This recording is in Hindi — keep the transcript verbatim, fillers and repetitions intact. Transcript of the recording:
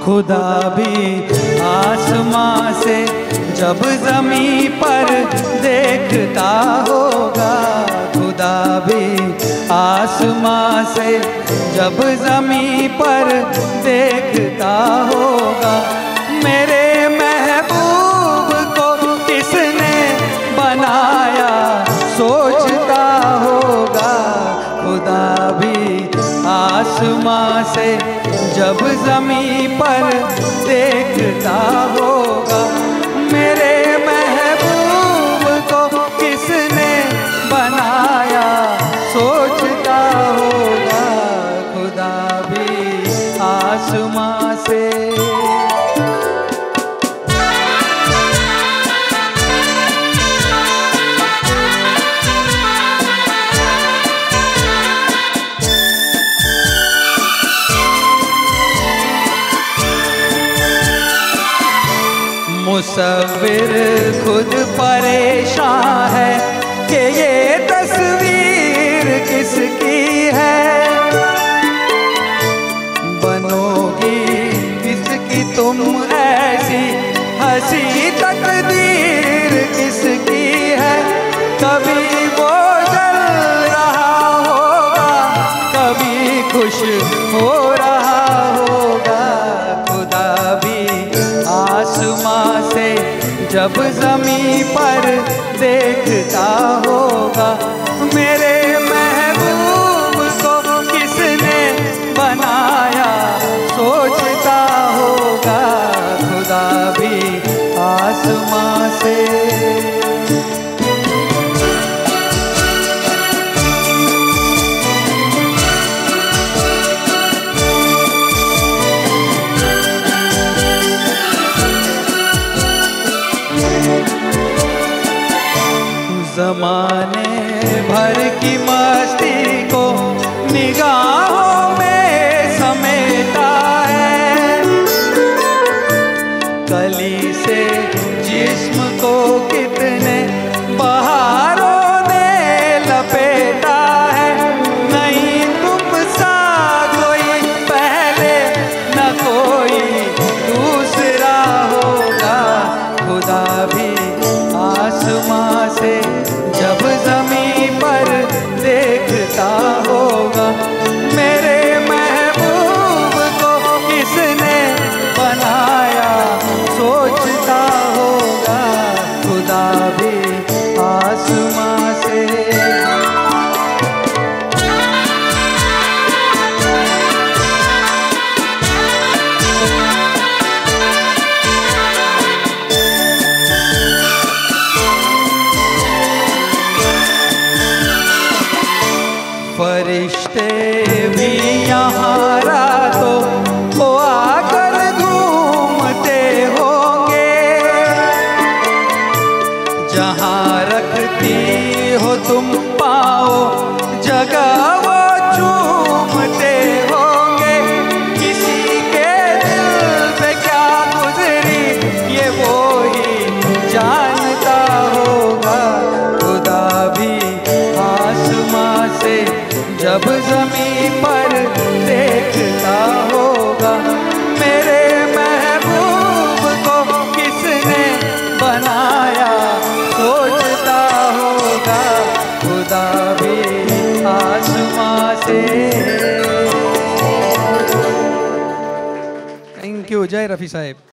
खुदा भी आसमां से जब ज़मीं पर देखता होगा, खुदा भी आसमां से जब ज़मीं पर देखता होगा। मेरे महबूब को किसने बनाया सोचता होगा, खुदा भी आसमां से जब ज़मीं पर देखता होगा। मेरे महबूब को किसने बनाया सोचता होगा, खुदा भी आसमां से। मुसव्विर खुद परेशान है कि ये तस्वीर किसकी है, बनोगी किसकी तुम ऐसी हंसी तकदीर किसकी है। कभी वो जल रहा होगा, कभी खुश हो रहा होगा, खुदा भी आसमां से जब ज़मीं पर देखता होगा। मेरे महबूब को किसने बनाया सोचता होगा, खुदा भी आसमां से। ज़माने भर की मस्ती को निगाहों में समेटा है, कली से जिस्म को कितने बहारों ने लपेटा है। नहीं तुम सा कोई पहले न कोई दूसरा होगा, खुदा भी आसमां से जब ज़मीं पर देखता होगा। मेरे महबूब को किसने बनाया सोचता होगा, खुदा भी आसमां से। फरिश्ते भी यहाँ रातों को आकर घूमते होंगे, जहाँ रखती हो तुम पाओ जगह वो चूमते होंगे। किसी के दिल पे क्या गुजरी ये वो ही जानता होगा, खुदा भी आसमां से जब ज़मीं पर देखता होगा। मेरे महबूब को किसने बनाया सोचता होगा, खुदा भी आसमां से। Thank you. जय रफ़ी साहब।